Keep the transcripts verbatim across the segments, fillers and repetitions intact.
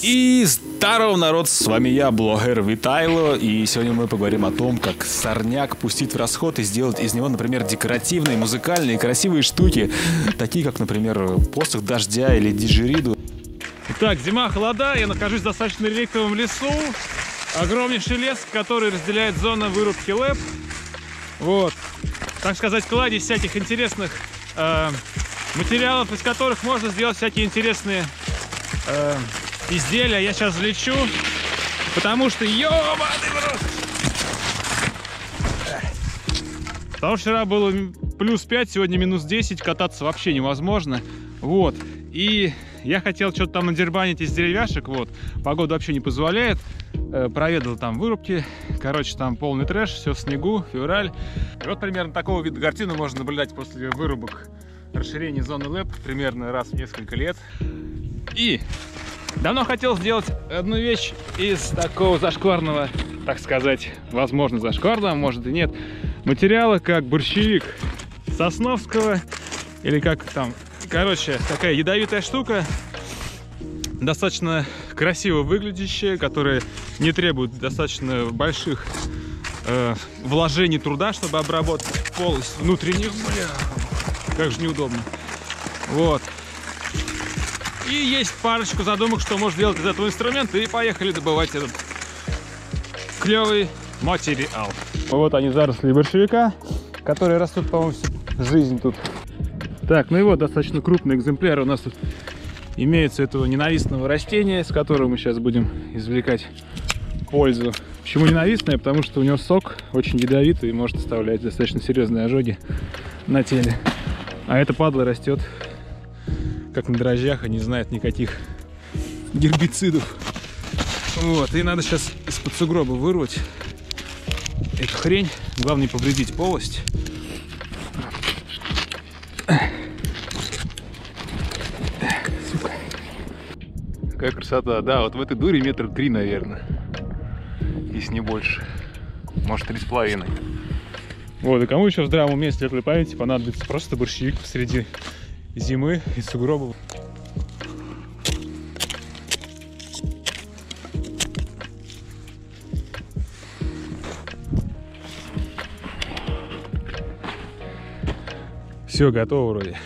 И здорово, народ, с вами я, блогер Витайло, и сегодня мы поговорим о том, как сорняк пустить в расход и сделать из него, например, декоративные, музыкальные, красивые штуки, такие как, например, посох дождя или диджериду. Итак, зима, холода, я нахожусь в достаточно реликтовом лесу, огромнейший лес, который разделяет зона вырубки ЛЭП. Вот, так сказать, кладезь всяких интересных э, материалов, из которых можно сделать всякие интересные э, изделия. Я сейчас взлечу, потому что, ёбаный в рот! Потому что вчера было плюс пять, сегодня минус десять, кататься вообще невозможно. Вот, и я хотел что-то там надербанить из деревяшек, вот, погода вообще не позволяет. Э, проведал там вырубки, короче, там полный трэш, все в снегу, февраль. И вот примерно такого вида картину можно наблюдать после вырубок, расширения зоны ЛЭП, примерно раз в несколько лет. И давно хотел сделать одну вещь из такого зашкварного, так сказать, возможно зашкварного, может и нет, материала, как борщевик Сосновского, или как там, короче, такая ядовитая штука, достаточно красиво выглядящая, которая не требует достаточно больших э, вложений труда, чтобы обработать полость внутренних. Бля, как же неудобно. Вот. И есть парочку задумок, что можно делать из этого инструмента, и поехали добывать этот клевый материал. Вот они, заросли борщевика, которые растут, по-моему, всю жизнь тут. Так, ну и вот достаточно крупный экземпляр у нас тут имеется этого ненавистного растения, с которого мы сейчас будем извлекать пользу. Почему ненавистное? Потому что у него сок очень ядовитый и может оставлять достаточно серьезные ожоги на теле. А это падла растет как на дрожжах и не знает никаких гербицидов. Вот, и надо сейчас из-под сугроба вырвать эту хрень. Главное не повредить полость. Сука. Какая красота. Да, вот в этой дуре метр три, наверное. Если не больше. Может, три с половиной. Вот, и кому еще в здравом уме, светлой памяти понадобится просто борщевик посреди зимы и сугробов. Все, готово вроде.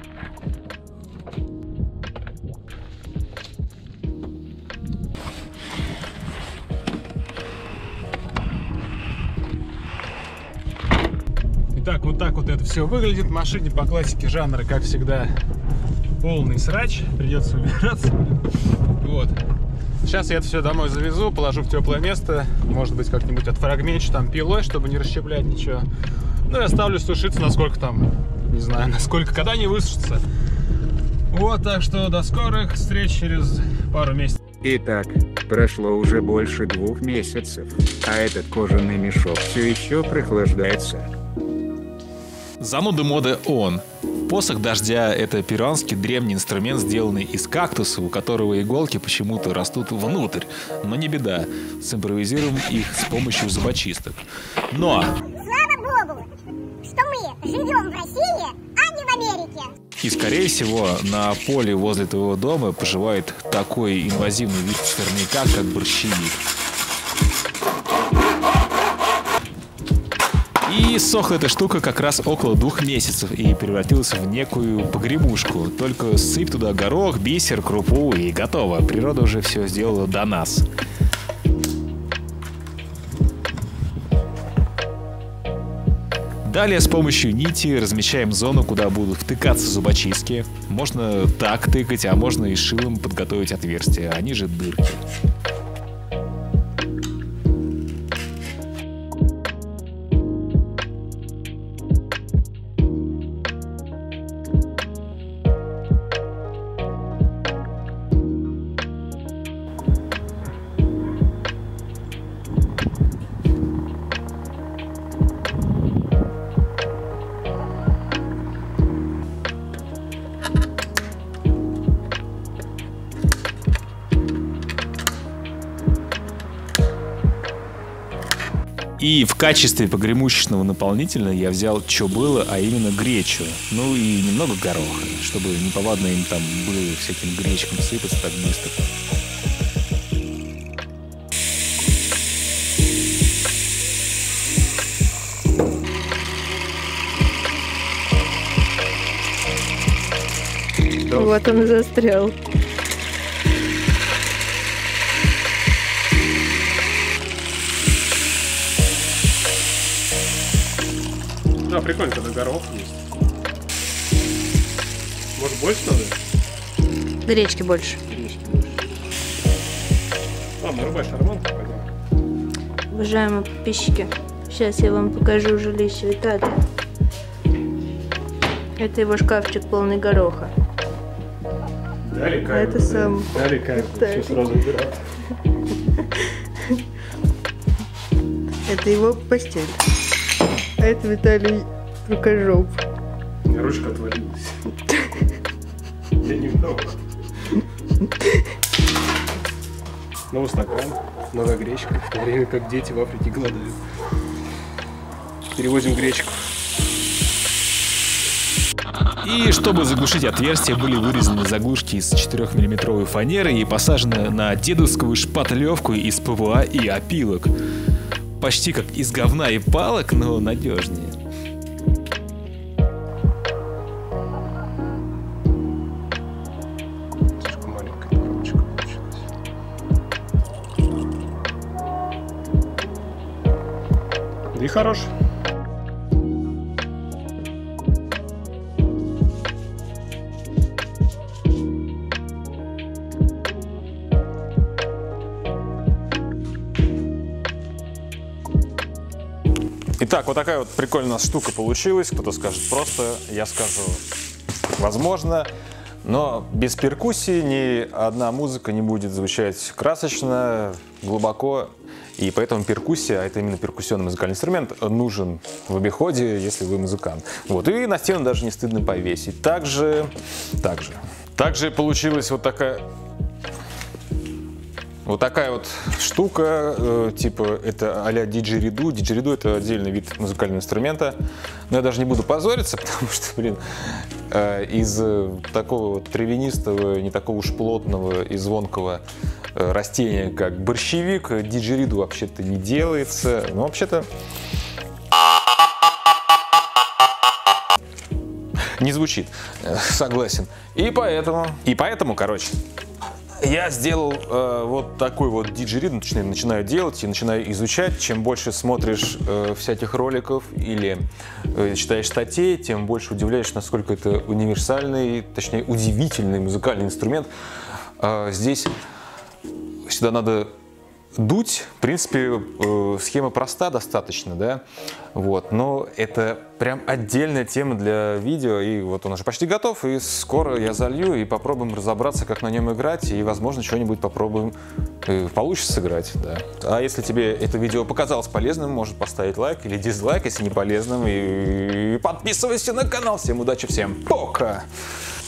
Итак, вот так вот это все выглядит. В машине по классике жанра, как всегда, полный срач. Придется убираться. Вот. Сейчас я это все домой завезу, положу в теплое место. Может быть, как-нибудь отфрагменчу там пилой, чтобы не расщеплять ничего. Ну и оставлю сушиться, насколько там, не знаю, насколько, когда не высушится. Вот, так что до скорых встреч через пару месяцев. Итак, прошло уже больше двух месяцев, а этот кожаный мешок все еще прохлаждается. Зануда моды он. Посох дождя — это перуанский древний инструмент, сделанный из кактуса, у которого иголки почему-то растут внутрь. Но не беда, симпровизируем их с помощью зубочисток. Но... Слава Богу, что мы живем в России, а не в Америке. И, скорее всего, на поле возле твоего дома поживает такой инвазивный вид сорняка, как борщевик. И сохла эта штука как раз около двух месяцев и превратилась в некую погремушку. Только сыпь туда горох, бисер, крупу и готово. Природа уже все сделала до нас. Далее с помощью нити размещаем зону, куда будут втыкаться зубочистки. Можно так тыкать, а можно и шилом подготовить отверстия, они же дырки. И в качестве погремушечного наполнителя я взял что было, а именно гречу. Ну и немного гороха, чтобы неповадно им там было всяким гречкам сыпаться так быстро. Вот он и застрял. Да, прикольно, когда горох есть. Может, больше надо? До речки больше. Речки больше. Ладно, рубай шарманку, пойдем. Уважаемые подписчики, сейчас я вам покажу жилище Виталия. Это его шкафчик полный гороха. Дали А это сам. Дали кайф, все сразу убирать. Это его постель. А это Виталий рукожоп. У меня ручка отвалилась. Я немного. Новый стакан, новая гречка, в то время как дети в Африке голодают. Перевозим гречку. И чтобы заглушить отверстие, были вырезаны заглушки из четырёхмиллиметровой фанеры и посажены на дедовскую шпатлевку из ПВА и опилок. Почти как из говна и палок, но надежнее. Слишком маленькая коробочка получилась. Да и хорош. Итак, вот такая вот прикольная у нас штука получилась. Кто-то скажет просто, я скажу возможно. Но без перкуссии ни одна музыка не будет звучать красочно, глубоко. И поэтому перкуссия, а это именно перкуссионный музыкальный инструмент, нужен в обиходе, если вы музыкант. Вот. И на стену даже не стыдно повесить. Также, также, также получилась вот такая... Вот такая вот штука, э, типа это а-ля диджериду. Диджериду — это отдельный вид музыкального инструмента. Но я даже не буду позориться, потому что, блин, э, из э, такого вот травянистого, не такого уж плотного и звонкого э, растения, как борщевик, диджериду вообще-то не делается. Но вообще-то не звучит, э, согласен. И поэтому, и поэтому, короче, я сделал э, вот такой вот диджерид, точнее, начинаю делать и начинаю изучать. Чем больше смотришь э, всяких роликов или э, читаешь статей, тем больше удивляешься, насколько это универсальный, точнее, удивительный музыкальный инструмент. Э, здесь сюда надо дуть. В принципе, э, схема проста достаточно, да, вот, но это прям отдельная тема для видео, и вот он уже почти готов, и скоро я залью и попробуем разобраться, как на нем играть, и, возможно, что-нибудь попробуем, э, получится сыграть, да. А если тебе это видео показалось полезным, может поставить лайк или дизлайк, если не полезным, и, и подписывайся на канал. Всем удачи, всем пока!